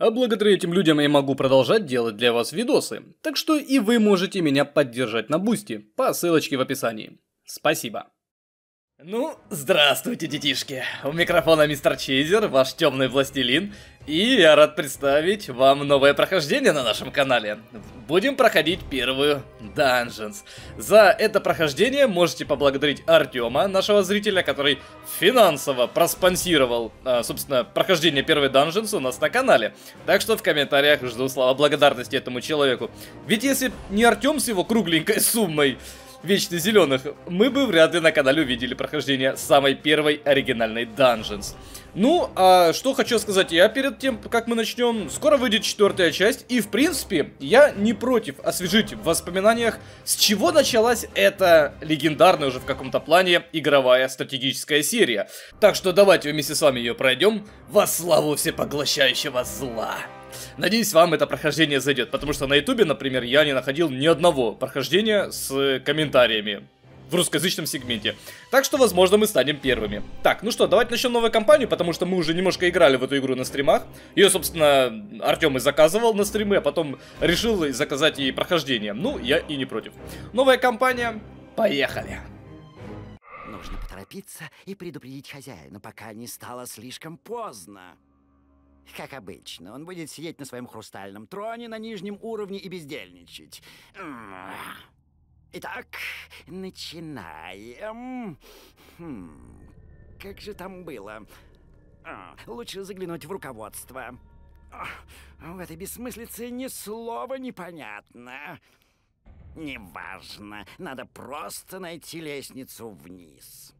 А благодаря этим людям я могу продолжать делать для вас видосы. Так что и вы можете меня поддержать на Бусти по ссылочке в описании. Спасибо. Ну, здравствуйте, детишки. У микрофона мистер Чейзер, ваш темный властелин. И я рад представить вам новое прохождение на нашем канале. Будем проходить первую Dungeons. За это прохождение можете поблагодарить Артема, нашего зрителя, который финансово проспонсировал, собственно, прохождение первой Dungeons у нас на канале. Так что в комментариях жду слова благодарности этому человеку. Ведь если не Артем с его кругленькой суммой Вечно Зеленых, мы бы вряд ли на канале увидели прохождение самой первой оригинальной Dungeons. Ну, а что хочу сказать я перед тем, как мы начнем. Скоро выйдет 4-я часть, и в принципе, я не против освежить в воспоминаниях, с чего началась эта легендарная уже в каком-то плане игровая стратегическая серия. Так что давайте вместе с вами ее пройдем во славу всепоглощающего зла. Надеюсь, вам это прохождение зайдет, потому что на ютубе, например, я не находил ни одного прохождения с комментариями в русскоязычном сегменте. Так что, возможно, мы станем первыми. Так, ну что, давайте начнем новую кампанию, потому что мы уже немножко играли в эту игру на стримах. Ее, собственно, Артем и заказывал на стримы, а потом решил заказать ей прохождение. Ну, я и не против. Новая кампания, поехали! Нужно поторопиться и предупредить хозяина, пока не стало слишком поздно. Как обычно, он будет сидеть на своем хрустальном троне на нижнем уровне и бездельничать. Итак, начинаем. Как же там было? Лучше заглянуть в руководство. В этой бессмыслице ни слова не понятно. Неважно, надо просто найти лестницу вниз.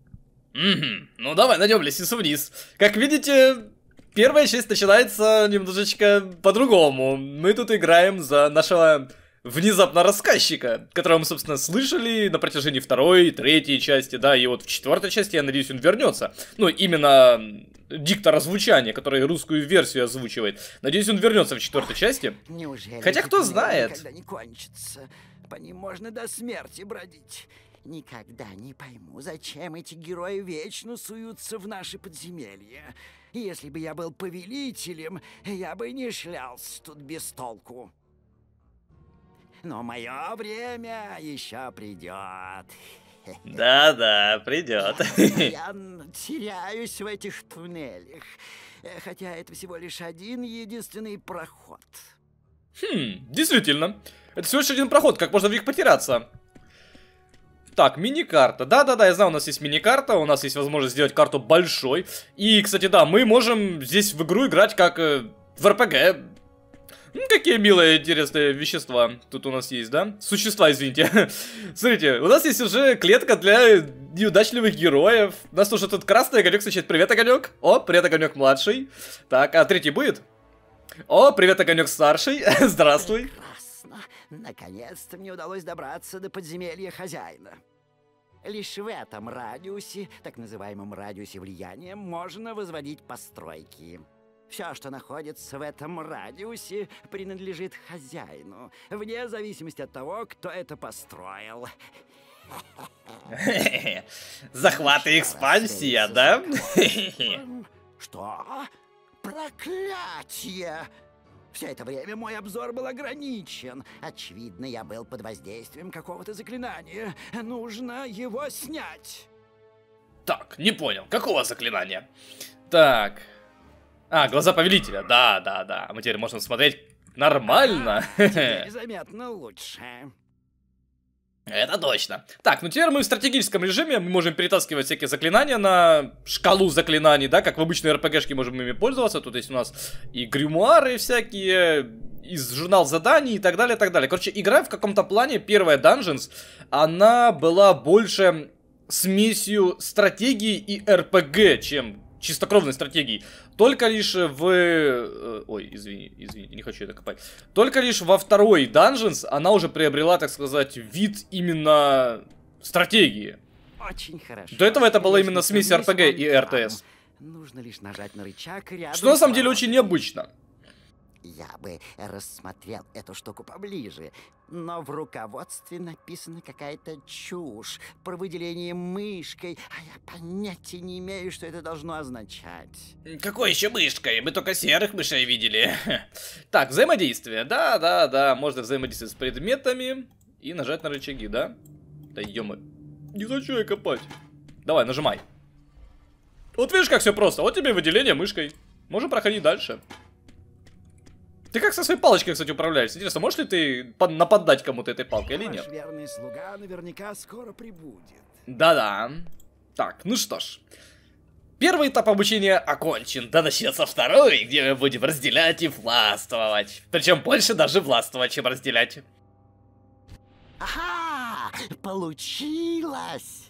Ну давай найдем лестницу вниз. Как видите, первая часть начинается немножечко по-другому. Мы тут играем за нашего внезапно рассказчика, которого мы, собственно, слышали на протяжении второй, третьей части, да, и вот в 4-й части, я надеюсь, он вернется. Ну, именно диктор озвучания, который русскую версию озвучивает. Надеюсь, он вернется в 4-й части. Неужели хотя кто знает? Никогда не кончится. По ним можно до смерти бродить. Никогда не пойму, зачем эти герои вечно суются в наши подземелья. Если бы я был повелителем, я бы не шлялся тут без толку. Но мое время еще придет. Да-да, придет. Я теряюсь в этих туннелях. Хотя это всего лишь один единственный проход. Действительно. Это всего лишь один проход, как можно в них потеряться. Так, мини-карта. Да-да-да, я знаю, у нас есть мини-карта, у нас есть возможность сделать карту большой. И, кстати, да, мы можем здесь в игру играть как в РПГ. Какие милые, интересные вещества тут у нас есть, да? Существа, извините. Смотрите, у нас есть уже клетка для неудачливых героев. У нас тоже тут красный огонек встречает. Привет, огонек. О, привет, огонек младший. Так, а третий будет? О, привет, огонек старший. Здравствуй. Прекрасно. Наконец-то мне удалось добраться до подземелья хозяина. Лишь в этом радиусе, так называемом радиусе влияния, можно возводить постройки. Все, что находится в этом радиусе, принадлежит хозяину, вне зависимости от того, кто это построил. Захват и экспансия, да? Что? Проклятие! Все это время мой обзор был ограничен. Очевидно, я был под воздействием какого-то заклинания. Нужно его снять. Так, не понял, какого заклинания? Так. Глаза повелителя. Да. Мы теперь можем смотреть нормально. Теперь заметно лучше. Это точно. Так, ну теперь мы в стратегическом режиме, мы можем перетаскивать всякие заклинания на шкалу заклинаний, да, как в обычной РПГшке можем ими пользоваться. Тут есть у нас и гримуары всякие, из журнал заданий и так далее, и так далее. Короче, игра в каком-то плане, первая Dungeons, она была больше смесью стратегии и РПГ, чем чистокровной стратегии. Только лишь в... Ой, извини, не хочу это копать. Только лишь во второй Dungeons она уже приобрела, так сказать, вид именно стратегии. Очень хорошо. До этого это была именно смесь РПГ и РТС. Нужно лишь нажать на рычаг рядом. Что на самом деле очень необычно. Я бы рассмотрел эту штуку поближе, но в руководстве написана какая-то чушь про выделение мышкой, а я понятия не имею, что это должно означать. Какой еще мышкой? Мы только серых мышей видели. Так, взаимодействие. Да, можно взаимодействовать с предметами и нажать на рычаги, да? Да ё-мо. Не хочу я копать. Давай, нажимай. Вот видишь, как все просто. Вот тебе выделение мышкой. Можем проходить дальше. Ты как со своей палочкой, кстати, управляешься? Интересно, можешь ли ты нападать кому-то этой палкой или нет? Ваш верный слуга наверняка скоро прибудет. Да-да. Так, ну что ж. Первый этап обучения окончен. Да начнется второй, где мы будем разделять и властвовать. Причем больше даже властвовать, чем разделять. Ага! Получилось!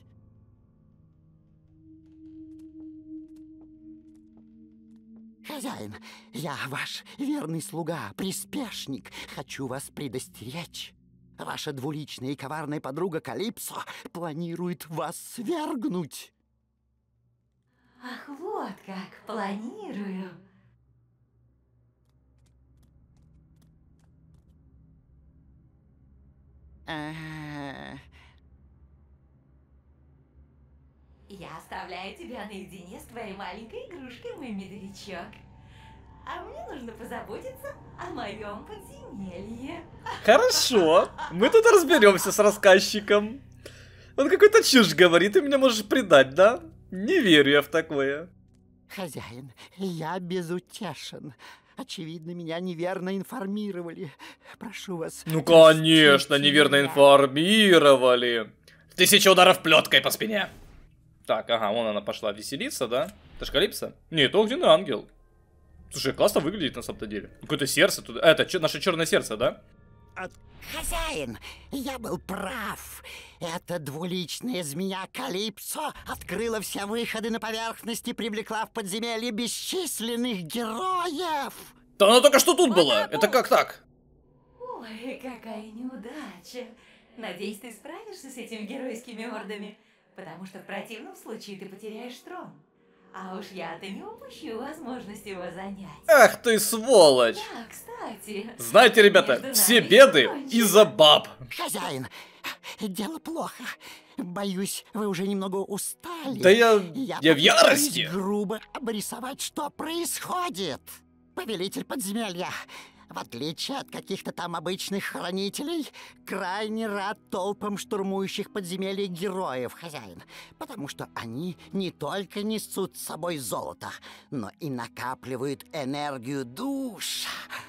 Хозяин, я ваш верный слуга, приспешник. Хочу вас предостеречь. Ваша двуличная и коварная подруга Калипсо планирует вас свергнуть. Ах, вот как, планирую. Я оставляю тебя наедине с твоей маленькой игрушкой, мой медовичок. А мне нужно позаботиться о моем подземелье. Хорошо. Мы тут разберемся с рассказчиком. Он какой-то чушь говорит, ты меня можешь предать, да? Не верю я в такое. Хозяин, я безутешен. Очевидно, меня неверно информировали. Прошу вас. Ну конечно, простите неверно меня. информировали. 1000 ударов плеткой по спине. Так, ага, вон она пошла веселиться, да? Это ж Калипсо? Не, это огненный ангел. Слушай, классно выглядит на самом-то деле. Какое-то сердце тут. Это наше черное сердце, да? Хозяин, я был прав. Эта двуличная змея Калипсо открыла все выходы на поверхность и привлекла в подземелье бесчисленных героев. Да она только что тут была. Это как так? Ой, какая неудача. Надеюсь, ты справишься с этими геройскими ордами, потому что в противном случае ты потеряешь трон. А уж я-то не упущу возможность его занять. Ах ты сволочь. Да, кстати. Знаете, ребята, между все нами беды кончено. из-за баб. Хозяин, дело плохо. Боюсь, вы уже немного устали. Да я в попытаюсь ярости. грубо обрисовать, что происходит. Повелитель подземелья, в отличие от каких-то там обычных хранителей, крайне рад толпам штурмующих подземелья героев, хозяин. Потому что они не только несут с собой золото, но и накапливают энергию душ.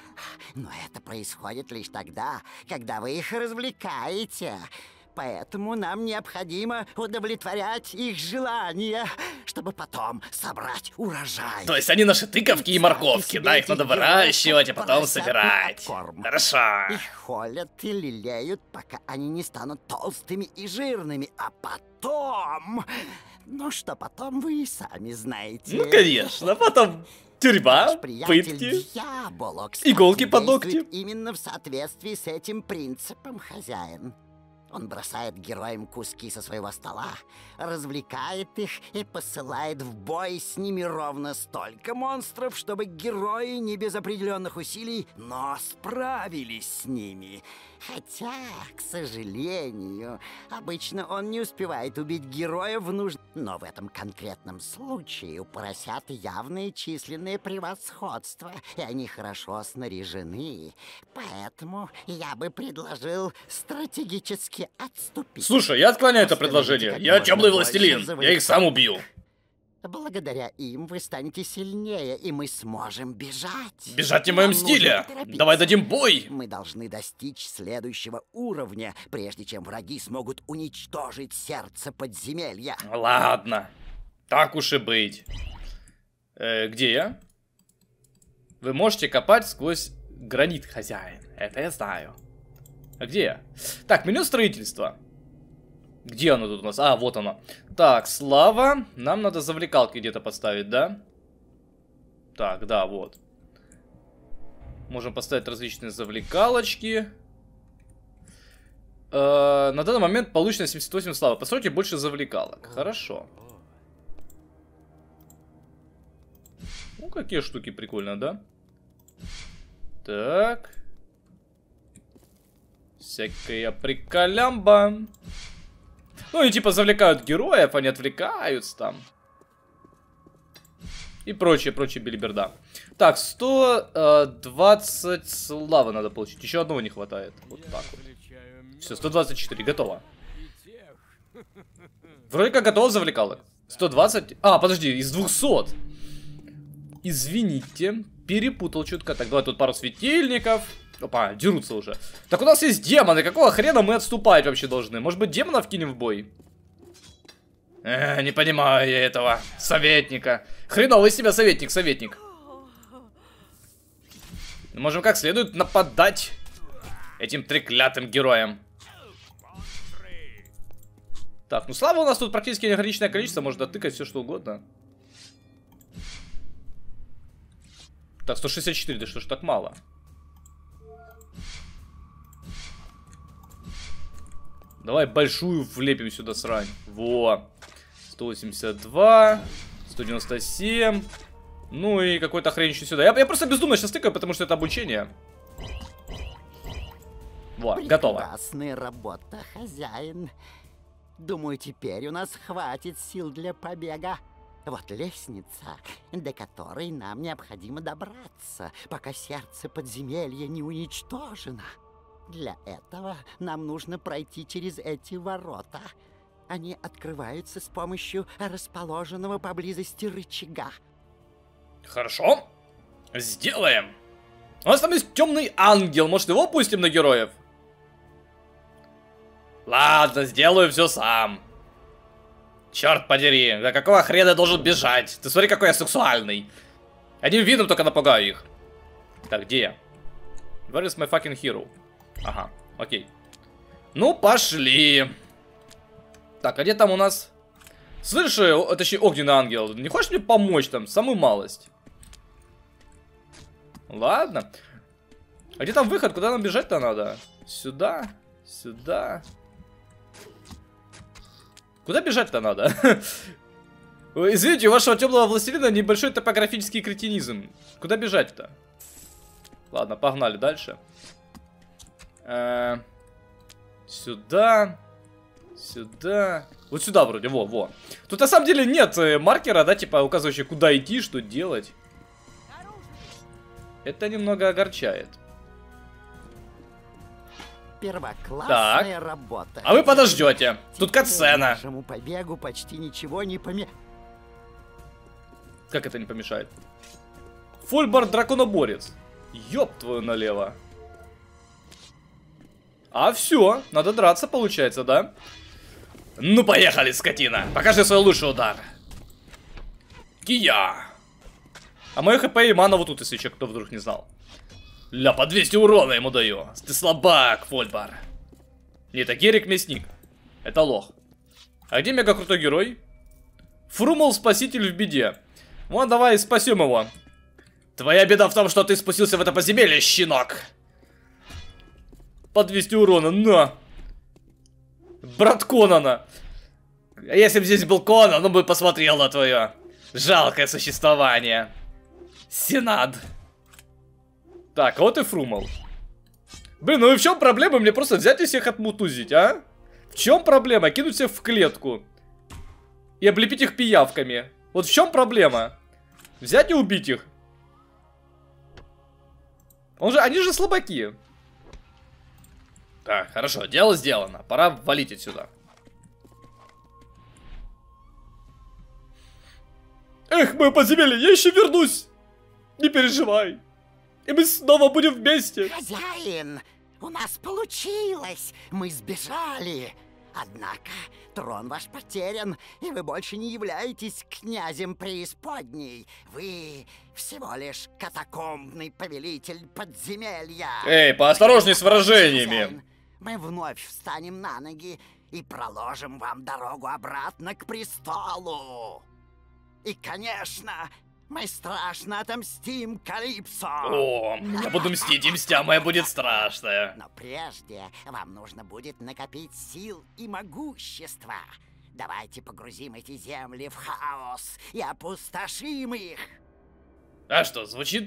Но это происходит лишь тогда, когда вы их развлекаете. Поэтому нам необходимо удовлетворять их желания, чтобы потом собрать урожай. То есть они наши тыковки и морковки, да, их надо выращивать, а потом собирать. Хорошо. Их холят и лелеют, пока они не станут толстыми и жирными, а потом... Ну что потом, вы и сами знаете. Ну, конечно, потом тюрьма, Наш приятель пытки, Дьяволо, кстати, иголки под ногти. действует именно в соответствии с этим принципом, хозяин. Он бросает героям куски со своего стола, развлекает их и посылает в бой с ними ровно столько монстров, чтобы герои не без определенных усилий, но справились с ними. Хотя, к сожалению, обычно он не успевает убить героя в нужном... Но в этом конкретном случае у поросят явное численное превосходство, и они хорошо снаряжены. Поэтому я бы предложил стратегически отступить. Слушай, я отклоняю это предложение. Как Я можно темный больше властелин. Я их сам убью. Благодаря им вы станете сильнее, и мы сможем бежать. Бежать не в моем Нам нужно стиле. поторопиться. Давай дадим бой. Мы должны достичь следующего уровня, прежде чем враги смогут уничтожить сердце подземелья. Ладно. Так уж и быть. Где я? Вы можете копать сквозь гранит, хозяин. Это я знаю. А где я? Так, меню строительства. Где оно тут у нас? А, вот оно. Так, слава. Нам надо завлекалки где-то поставить, да? Так, да, вот. Можем поставить различные завлекалочки. На данный момент получено 78 славы. Постройте больше завлекалок. Хорошо. Ну, какие штуки прикольно, да? Так. Всякая приколямба. Ну, они типа завлекают героев, они отвлекаются там. И прочее билиберда. Так, 120 славы надо получить. Еще одного не хватает. Вот так вот. Все, 124, готово. Вроде как готово завлекалок. 120. А, подожди, из 200. Извините, перепутал чутка. Так, давай тут пару светильников. Опа, дерутся уже. Так, у нас есть демоны. Какого хрена мы отступать вообще должны? Может быть, демонов кинем в бой? Не понимаю я этого советника. Хреновый из себя советник. Можем как следует нападать этим треклятым героям. Так, ну слава у нас тут практически неограниченное количество. Можно тыкать все что угодно. Так, 164, да что ж так мало? Давай большую влепим сюда срань. Во. 182. 197. Ну и какой-то хрень еще сюда. Я просто бездумно сейчас тыкаю, потому что это обучение. Вот, готово. Прекрасная работа, хозяин. Думаю, теперь у нас хватит сил для побега. Вот лестница, до которой нам необходимо добраться, пока сердце подземелья не уничтожено. Для этого нам нужно пройти через эти ворота. Они открываются с помощью расположенного поблизости рычага. Хорошо. Сделаем. У нас там есть темный ангел. Может, его пустим на героев? Ладно, сделаю все сам. Черт подери. Да какого хрена я должен бежать? Ты смотри, какой я сексуальный. Одним видом только напугаю их. Так, где я? Where is my fucking hero? Ага, окей. Ну, пошли. Так, а где там у нас? Слышь, точнее, огненный ангел, не хочешь мне помочь там? Самую малость. Ладно. А где там выход? Куда нам бежать-то надо? Сюда? Сюда? Куда бежать-то надо? Извините, у вашего темного властелина небольшой топографический кретинизм. Куда бежать-то? Ладно, погнали дальше. Сюда. Сюда. Вот сюда вроде, во. Тут на самом деле нет маркера, да, типа указывающего, куда идти, что делать. Это немного огорчает. Первоклассная работа. А вы подождете. Тут катсцена. Нашему побегу почти ничего не помешает. Как это не помешает? Фольбар драконоборец. Ёб твою налево. А все, надо драться, получается, да? Ну поехали, скотина. Покажи свой лучший удар. Кия. А мое хп и мана вот тут, если еще кто вдруг не знал. Ля, по 200 урона ему даю. Ты слабак, Фольбар. Не, это Герик Мясник. Это лох. А где мега крутой герой? Фрумал спаситель в беде. Вон, давай спасем его. Твоя беда в том, что ты спустился в это подземелье, щенок. По 200 урона, на. Брат Конана. А если бы здесь был Конан, он бы посмотрел на твое жалкое существование. Сенат. Так, а вот и Фрумал. Блин, ну и в чем проблема мне просто взять и всех отмутузить, а? В чем проблема? Кинуть всех в клетку. И облепить их пиявками. Вот в чем проблема? Взять и убить их. Они же слабаки. Так, хорошо, дело сделано. Пора валить отсюда. Эх, мое подземелье, я еще вернусь. Не переживай. И мы снова будем вместе. Хозяин, у нас получилось. Мы сбежали. Однако трон ваш потерян, и вы больше не являетесь князем преисподней. Вы всего лишь катакомбный повелитель подземелья. Эй, поосторожней с выражениями. Хозяин, мы вновь встанем на ноги и проложим вам дорогу обратно к престолу. И, конечно, мы страшно отомстим Калипсо. О, я буду мстить, и мстя моя будет страшная. Но прежде вам нужно будет накопить сил и могущества. Давайте погрузим эти земли в хаос и опустошим их. А что, звучит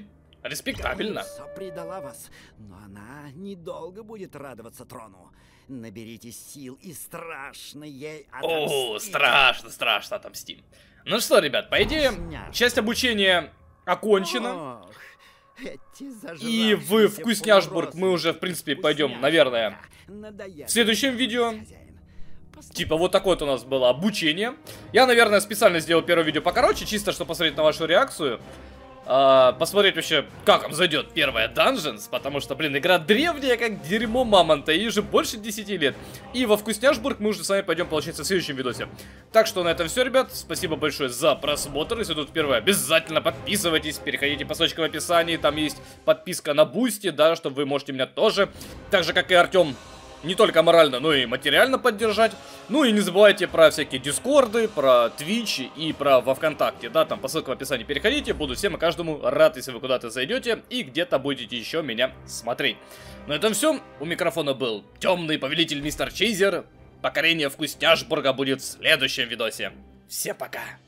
Респектабельно. Элса предала вас, но она недолго будет радоваться трону. Наберитесь сил и страшно ей О, отомстите. страшно отомстим. Ну что, ребят, по идее, часть обучения окончена. Ох, эти И в зажравшиеся Вкусняшбург мы полуросла уже, в принципе, пойдем, вкусняшка. наверное, Надоели в следующем видео. хозяин. Типа вот такое вот у нас было обучение. Я, наверное, специально сделал первое видео покороче, чисто чтобы посмотреть на вашу реакцию. Посмотреть вообще, как вам зайдет первая Dungeons, потому что, блин, игра древняя, как дерьмо мамонта, ей уже больше 10 лет. И во Вкусняшбург мы уже с вами пойдем, получается, в следующем видосе. Так что на этом все, ребят, спасибо большое за просмотр. Если тут впервые, обязательно подписывайтесь, переходите по ссылочке в описании, там есть подписка на Бусти, да, чтобы вы можете меня тоже, так же, как и Артем, не только морально, но и материально поддержать. Ну и не забывайте про всякие дискорды, про Twitch и про во ВКонтакте, да, там по ссылке в описании переходите. Буду всем и каждому рад, если вы куда-то зайдете и где-то будете еще меня смотреть. На этом все. У микрофона был темный повелитель Мистер Чейзер. Покорение Вкусняшбурга будет в следующем видосе. Всем пока!